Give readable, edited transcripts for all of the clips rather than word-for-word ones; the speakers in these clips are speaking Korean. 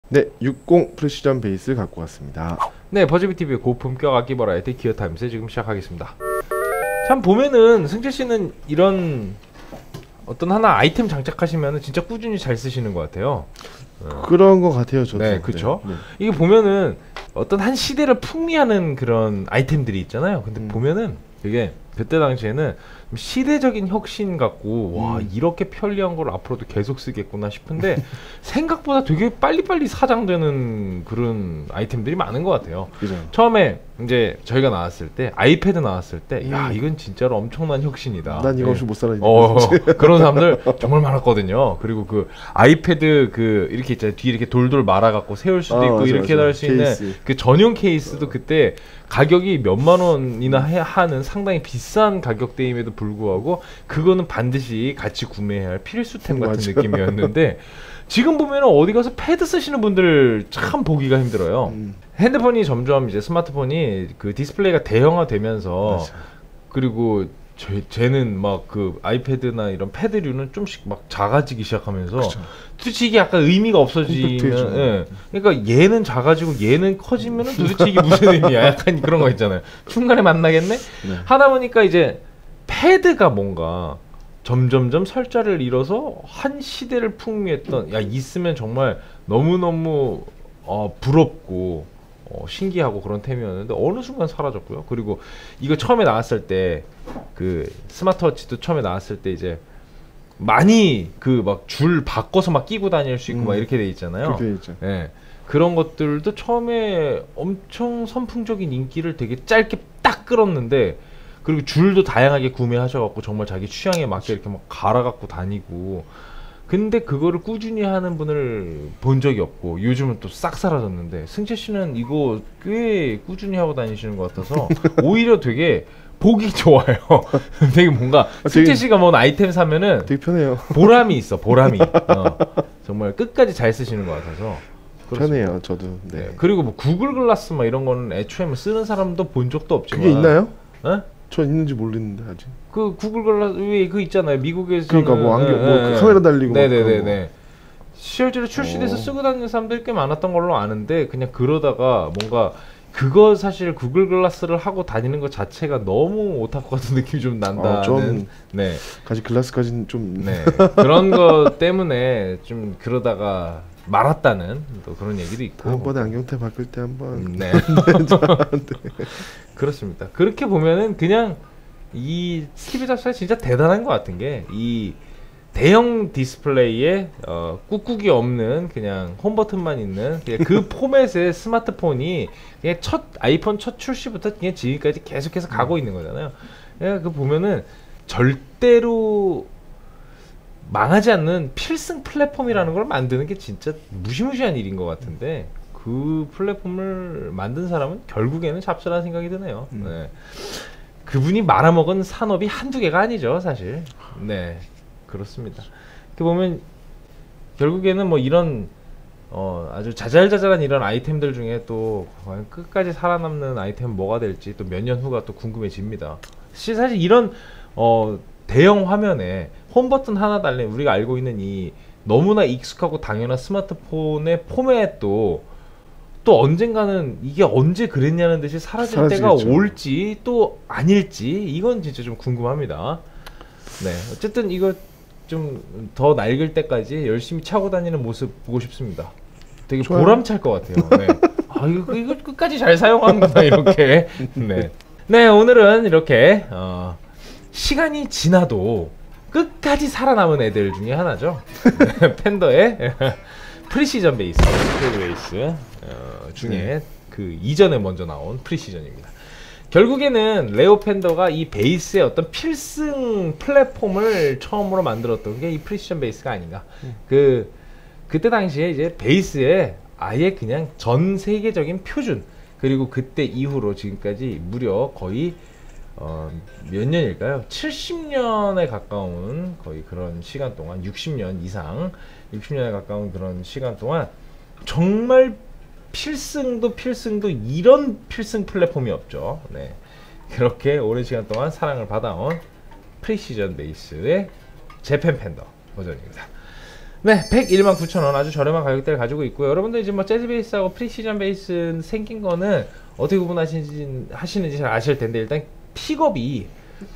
네, 60 프리시전 베이스 갖고 왔습니다. 네, 버즈비TV의 고품격 악기 버라이어티 기어타임스 지금 시작하겠습니다. 참 보면은 승재 씨는 이런 어떤 하나 아이템 장착하시면은 진짜 꾸준히 잘 쓰시는 것 같아요. 그런 것 같아요, 저도. 네, 그렇죠. 네. 이게 보면은 어떤 한 시대를 풍미하는 그런 아이템들이 있잖아요. 근데 보면은 그게 그때 당시에는 시대적인 혁신 같고 와 이렇게 편리한 걸 앞으로도 계속 쓰겠구나 싶은데 생각보다 되게 빨리빨리 사장되는 그런 아이템들이 많은 것 같아요. 그죠. 처음에 이제 저희가 나왔을 때 아이패드 나왔을 때 야 이건 진짜로 엄청난 혁신이다. 난 이거 없이 못 살아. 그런 사람들 정말 많았거든요. 그리고 그 아이패드 그 이렇게 있잖아요. 뒤에 이렇게 돌돌 말아갖고 세울 수도 있고 맞아, 이렇게 맞아. 달 수 있는 케이스. 그 전용 케이스도 그때 가격이 몇만 원이나 하는 상당히 비싼 가격대임에도 불구하고 그거는 반드시 같이 구매해야 할 필수템 같은 맞아. 느낌이었는데 지금 보면은 어디 가서 패드 쓰시는 분들 참 보기가 힘들어요. 핸드폰이 점점 이제 스마트폰이 그 디스플레이가 대형화되면서 맞아. 그리고 쟤는 막 그 아이패드나 이런 패드류는 좀씩 막 작아지기 시작하면서 그쵸. 도대체 이게 약간 의미가 없어지면 컴팩트해지고. 예. 그러니까 얘는 작아지고 얘는 커지면은 도대체 이게 무슨 의미야 약간 그런 거 있잖아요. 중간에 만나겠네. 네. 하다 보니까 이제 패드가 뭔가 점점점 설자를 잃어서 한 시대를 풍미했던 야 있으면 정말 너무너무 부럽고 신기하고 그런 템이었는데 어느 순간 사라졌고요. 그리고 이거 처음에 나왔을 때 그 스마트워치도 처음에 나왔을 때 이제 많이 그 막 줄 바꿔서 막 끼고 다닐 수 있고 막 이렇게 돼 있잖아요. 그렇게 있죠. 예. 그런 것들도 처음에 엄청 선풍적인 인기를 되게 짧게 딱 끌었는데 그리고 줄도 다양하게 구매하셔갖고 정말 자기 취향에 맞게 이렇게 막 갈아갖고 다니고 근데 그거를 꾸준히 하는 분을 본 적이 없고 요즘은 또 싹 사라졌는데 승재 씨는 이거 꽤 꾸준히 하고 다니시는 것 같아서 오히려 되게 보기 좋아요. 되게 뭔가 승재 씨가 뭔 아이템 사면은 되게 편해요. 보람이 있어. 보람이. 정말 끝까지 잘 쓰시는 것 같아서 그렇습니다. 편해요, 저도. 네. 네. 그리고 뭐 구글 글라스 막 이런 거는 애초에 뭐 쓰는 사람도 본 적도 없지만 그게 있나요? 어? 저 있는지 모르겠는데 아직. 그 구글 글라스 왜 그 있잖아요. 미국에서 그러니까 뭐 안경 그 카메라 달리고 막 그런 네네네. 실제로 출시돼서 쓰고 다니는 사람들이 꽤 많았던 걸로 아는데 그냥 그러다가 뭔가 그거 사실 구글 글라스를 하고 다니는 것 자체가 너무 오타쿠 같은 느낌이 좀 난다는 좀 네. 가지 글라스까지는 좀 네. 그런 거 때문에 좀 그러다가 말았다는 또 그런 얘기도 있고 다음번에 안경테 바꿀 때 한번 네. 그렇습니다. 그렇게 보면은 그냥 이 스티브 잡스가 진짜 대단한 것 같은 게 이 대형 디스플레이에 꾹꾹이 없는 그냥 홈 버튼만 있는 그냥 그 포맷의 스마트폰이 그냥 첫 아이폰 첫 출시부터 그냥 지금까지 계속해서 가고 있는 거잖아요. 그냥 그 보면은 절대로 망하지 않는 필승 플랫폼이라는 걸 만드는 게 진짜 무시무시한 일인 것 같은데 그 플랫폼을 만든 사람은 결국에는 잡스라는 생각이 드네요. 네. 그분이 말아먹은 산업이 한두 개가 아니죠, 사실. 네, 그렇습니다. 이렇게 보면 결국에는 뭐 이런 아주 자잘자잘한 이런 아이템들 중에 또 과연 끝까지 살아남는 아이템은 뭐가 될지 또 몇 년 후가 또 궁금해집니다. 사실 이런 대형 화면에 홈 버튼 하나 달린 우리가 알고 있는 이 너무나 익숙하고 당연한 스마트폰의 포맷도 또 언젠가는 이게 언제 그랬냐는 듯이 사라질 때가 사라지겠죠. 올지 또 아닐지 이건 진짜 좀 궁금합니다. 네, 어쨌든 이거 좀 더 낡을 때까지 열심히 차고 다니는 모습 보고 싶습니다. 되게 좋아요. 보람찰 것 같아요. 네. 아 이거 끝까지 잘 사용하는구나 이렇게. 네. 네, 오늘은 이렇게 시간이 지나도 끝까지 살아남은 애들 중에 하나죠. 네, 팬더의 프리시전 베이스, 스트레이트 베이스 중에 그 이전에 먼저 나온 프리시전입니다. 결국에는 레오 팬더가 이 베이스의 어떤 필승 플랫폼을 처음으로 만들었던 게 이 프리시전 베이스가 아닌가. 그때 당시에 이제 베이스에 아예 그냥 전 세계적인 표준 그리고 그때 이후로 지금까지 무려 거의 몇 년일까요? 70년에 가까운 거의 그런 시간 동안 60년 이상 60년에 가까운 그런 시간 동안 정말 필승도 이런 필승 플랫폼이 없죠. 네. 그렇게 오랜 시간 동안 사랑을 받아온 프리시전 베이스의 재팬 팬더 버전입니다. 네, 101만 9천원 아주 저렴한 가격대를 가지고 있고요. 여러분들 이제 뭐 재즈 베이스하고 프리시전 베이스 생긴 거는 어떻게 구분하시는지 잘 아실 텐데, 일단 픽업이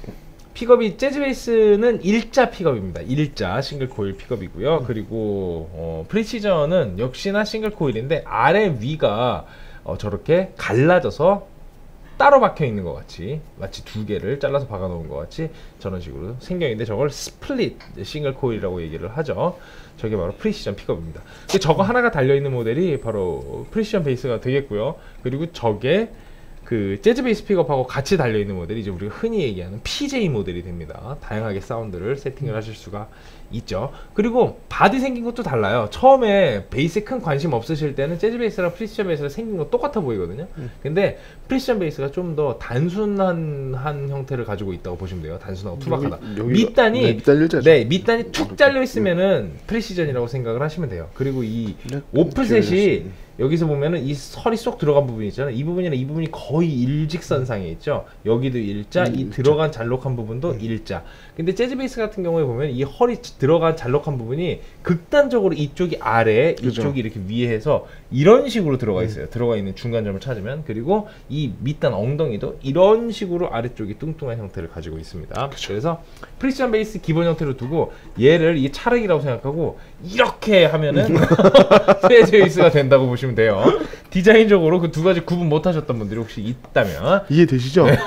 재즈 베이스는 일자 픽업입니다. 일자 싱글 코일 픽업이고요. 그리고 프리시전은 역시나 싱글 코일인데 아래 위가 저렇게 갈라져서 따로 박혀 있는 것 같이, 마치 두 개를 잘라서 박아 놓은 것 같이 저런 식으로 생겨있는데, 저걸 스플릿 싱글 코일이라고 얘기를 하죠. 저게 바로 프리시전 픽업입니다. 저거 하나가 달려있는 모델이 바로 프리시전 베이스가 되겠고요. 그리고 저게 그 재즈 베이스 픽업하고 같이 달려있는 모델이 이제 우리가 흔히 얘기하는 PJ 모델이 됩니다. 다양하게 사운드를 세팅을 하실 수가 있죠. 그리고 바디 생긴 것도 달라요. 처음에 베이스에 큰 관심 없으실 때는 재즈 베이스랑 프리시전 베이스가 생긴 거 똑같아 보이거든요. 근데 프리시전 베이스가 좀 더 단순한 형태를 가지고 있다고 보시면 돼요. 단순하고 투박하다. 밑단이 밑단이 툭 잘려 있으면은 프리시전이라고 생각을 하시면 돼요. 그리고 이 오프셋이 여기서 보면은 이 설이 쏙 들어간 부분이 있잖아요. 이 부분이랑 이 부분이 거의 일직선상에 있죠. 여기도 일자, 이 들어간 잘록한 부분도 일자. 근데 재즈 베이스 같은 경우에 보면 이 헐이 들어간 잘록한 부분이 극단적으로 이쪽이 아래, 이쪽이 이렇게 위에 해서 이런 식으로 들어가 있어요. 들어가 있는 중간점을 찾으면. 그리고 이 밑단 엉덩이도 이런 식으로 아래쪽이 뚱뚱한 형태를 가지고 있습니다. 그래서 프리시전 베이스 기본 형태로 두고 얘를 이 차르기라고 생각하고 이렇게 하면은 재즈 베이스가 된다고 보시면 돼요. 디자인적으로 그 두 가지 구분 못 하셨던 분들이 혹시 있다면 이해되시죠? 네.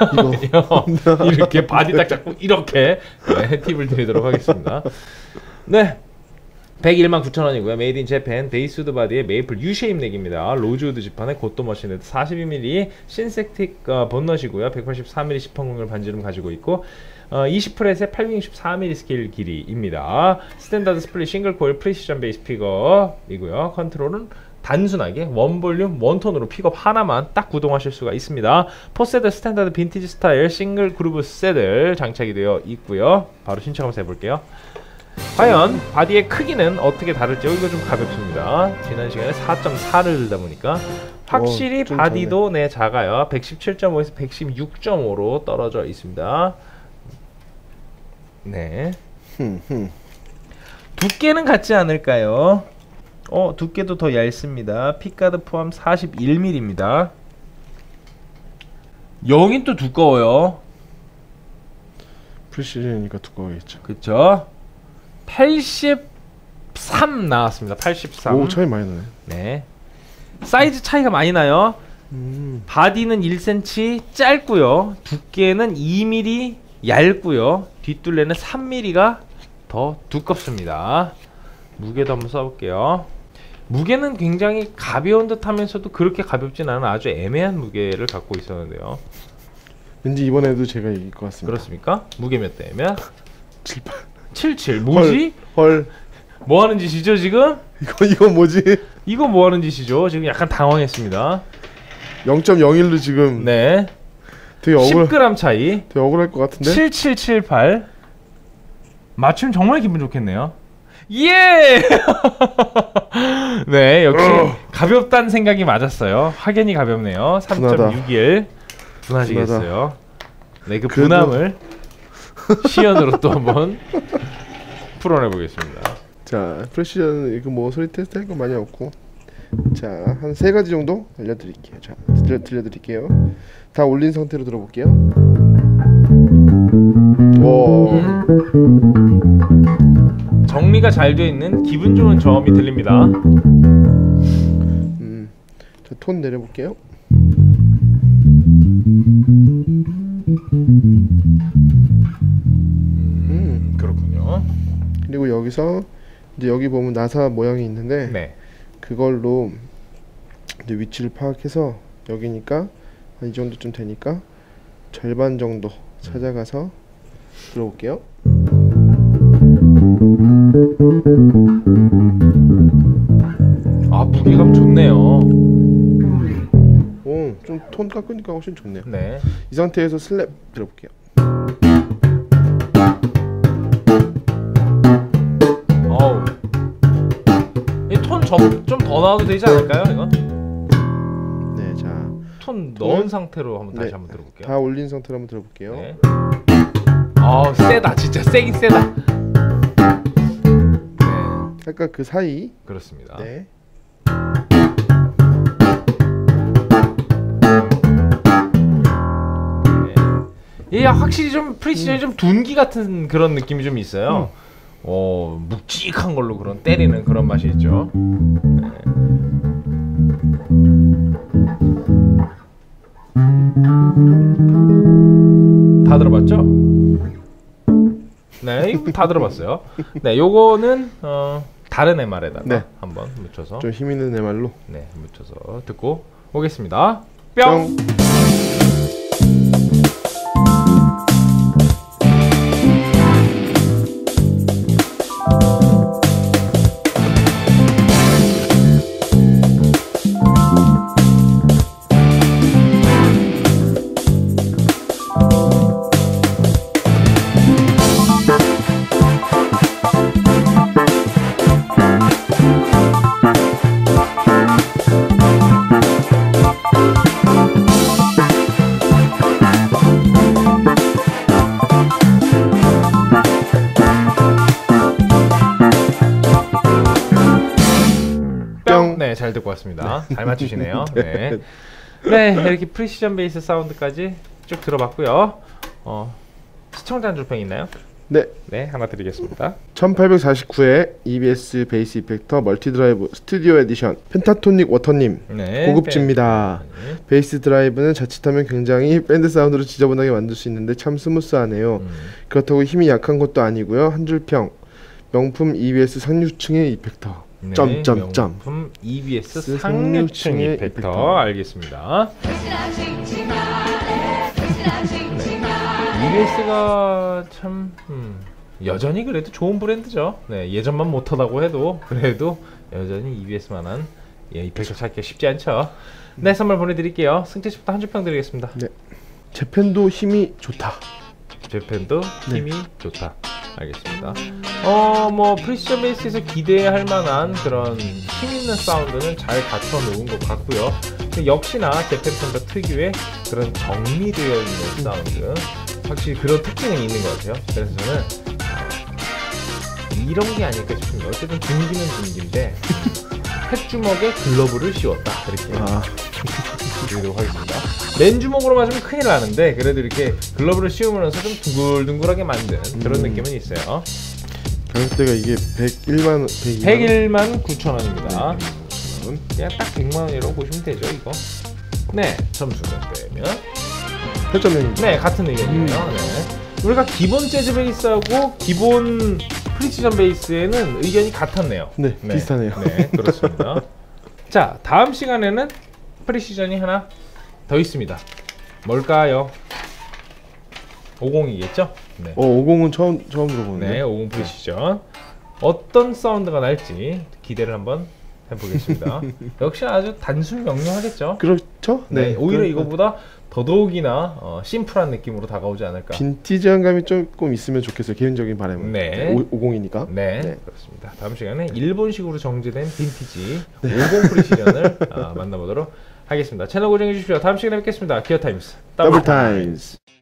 이렇게 바디 딱 잡고 이렇게 팁을 드리도록 하겠습니다. 네, 101만 9천원이고요. 메이드 인 재팬 베이스우드 바디의 메이플 U-쉐입 넥입니다. 로즈우드 지판에 고또 머신헤드 42mm 신세틱 본넛이고요. 184mm 10판공률 반지름 가지고 있고 20프렛의 864mm 스케일 길이입니다. 스탠다드 스플릿 싱글 코일 프리시전 베이스 픽업이고요. 컨트롤은 단순하게 원볼륨 원톤으로 픽업 하나만 딱 구동하실 수가 있습니다. 포세드 스탠다드 빈티지 스타일 싱글 그루브 셋을 장착이 되어 있고요. 바로 신청하면서 해볼게요. 과연 바디의 크기는 어떻게 다를지요? 이거 좀 가볍습니다. 지난 시간에 4.4를 들다 보니까 확실히 바디도 네 작아요. 117.5에서 116.5로 떨어져 있습니다. 네. 두께는 같지 않을까요? 두께도 더 얇습니다. 픽가드 포함 41mm입니다. 여긴 또 두꺼워요. 프리시전이니까 두꺼워겠죠. 그쵸? 83 나왔습니다. 83. 오, 차이 많이 나네. 네. 사이즈 차이가 많이 나요. 바디는 1cm 짧고요. 두께는 2mm 얇고요. 뒷둘레는 3mm가 더 두껍습니다. 무게도 한번 써볼게요. 무게는 굉장히 가벼운 듯 하면서도 그렇게 가볍진 않은 아주 애매한 무게를 갖고 있었는데요. 왠지 이번에도 제가 이길 것 같습니다. 그렇습니까? 무게 몇 대면? 78. 77. 뭐지? 헐. 뭐 하는 짓이죠 지금? 이거 뭐지? 이거 뭐 하는 짓이죠? 지금 약간 당황했습니다. 0.01로 지금. 네. 되게 10g 차이. 되게 억울할 것 같은데? 7778. 맞추면 정말 기분 좋겠네요. 예! 네, 역시 가볍다는 생각이 맞았어요. 확연히 가볍네요. 3.61 분하시겠어요. 네, 그 분함을 시연으로 또 한번 풀어내 보겠습니다. 자, 프레시전 이거 뭐 소리 테스트 할 거 많이 없고, 자, 한 3가지 정도 알려드릴게요. 자, 들려드릴게요. 다 올린 상태로 들어볼게요. 오. 정리가 잘 되어 있는 기분 좋은 저음이 들립니다. 자, 톤 내려볼게요. 그렇군요. 그리고 여기서 이제 여기 보면 나사 모양이 있는데 네. 그걸로 이제 위치를 파악해서 여기니까 한 이 정도쯤 되니까 절반 정도 찾아가서 들어볼게요. 아, 무게감 좋네요. 오, 좀 톤 깎으니까 훨씬 좋네요. 네. 이 상태에서 슬랩 들어볼게요. 어우. 이 톤 좀 더 나와도 되지 않을까요, 이거? 네, 자. 톤 넣은 상태로 한번 다시 한번 들어볼게요. 다 올린 상태로 한번 들어볼게요. 네. 세다. 진짜 세긴 세다. 네. 색깔 그 사이. 그렇습니다. 네. 예, 확실히 좀 프리시전이 좀 둔기 같은 그런 느낌이 좀 있어요. 묵직한 걸로 그런 때리는 그런 맛이 있죠. 네. 다 들어봤죠? 네, 이거 다 들어봤어요. 네, 요거는 다른 MR에다가 네. 한번 묻혀서 좀 힘 있는 MR로. 네, 묻혀서 듣고 오겠습니다. 뿅. 네, 잘 듣고 왔습니다. 잘 맞추시네요. 네. 네, 이렇게 프리시전 베이스 사운드까지 쭉 들어봤고요. 시청자 한 줄평 있나요? 네. 네, 하나 드리겠습니다. 1849의 EBS 베이스 이펙터 멀티드라이브 스튜디오 에디션 펜타토닉 워터님. 네, 고급집니다. 베이스 드라이브는 자칫하면 굉장히 밴드 사운드로 지저분하게 만들 수 있는데 참 스무스하네요. 그렇다고 힘이 약한 것도 아니고요. 한 줄평. 명품 EBS 상류층의 이펙터. 네, 점점점. 명품 EBS 상류층 이펙터. 알겠습니다. EBS가 참 여전히 그래도 좋은 브랜드죠. 네, 예전만 못하다고 해도 그래도 여전히 EBS만한 이펙터 찾기가 쉽지 않죠. 네, 선물 보내드릴게요. 승태 씨부터 한 줄평 드리겠습니다. 네. 재팬도 힘이 좋다. 재팬도 힘이 좋다. 알겠습니다. 뭐 프리시전 베이스에서 기대할 만한 그런 힘 있는 사운드는 잘 갖춰 놓은 것 같고요. 역시나 재팬 펜더 특유의 그런 정리되어 있는 사운드, 확실히 그런 특징은 있는 것 같아요. 그래서 저는 이런 게 아닐까 싶습니다. 어쨌든 중기는 중기인데 햇주먹에 글러브를 씌웠다, 이렇게 드리도록 하겠습니다. 맨주먹으로 맞으면 큰일 나는데 그래도 이렇게 글러브를 씌우면서 좀 둥글둥글하게 만든 그런 느낌은 있어요. 가격대가 이게 101만 9,000원입니다. 그냥 딱 100만원이라고 보시면 되죠, 이거. 네, 점수는 빼면 8.0입니다. 네, 같은 의견이에요. 네. 우리가 기본 재즈 베이스하고 기본 프리시전 베이스에는 의견이 같았네요. 네, 비슷하네요. 네, 그렇습니다. 자, 다음 시간에는 프리시전이 하나 더 있습니다. 뭘까요? 50이겠죠? 네. 50은 처음 들어보는데. 네, 50 프리시전. 어떤 사운드가 날지 기대를 한번 해보겠습니다. 역시 아주 단순 명료하겠죠? 그렇죠? 네, 오히려 이거보다 더더욱이나 심플한 느낌으로 다가오지 않을까. 빈티지한 감이 조금 있으면 좋겠어요. 개인적인 바람은. 네. 50이니까. 네, 그렇습니다. 다음 시간에 일본식으로 정제된 빈티지 50 프리시전을 만나보도록 하겠습니다. 채널 고정해 주십시오. 다음 시간에 뵙겠습니다. 기어타임스 더블 타임스.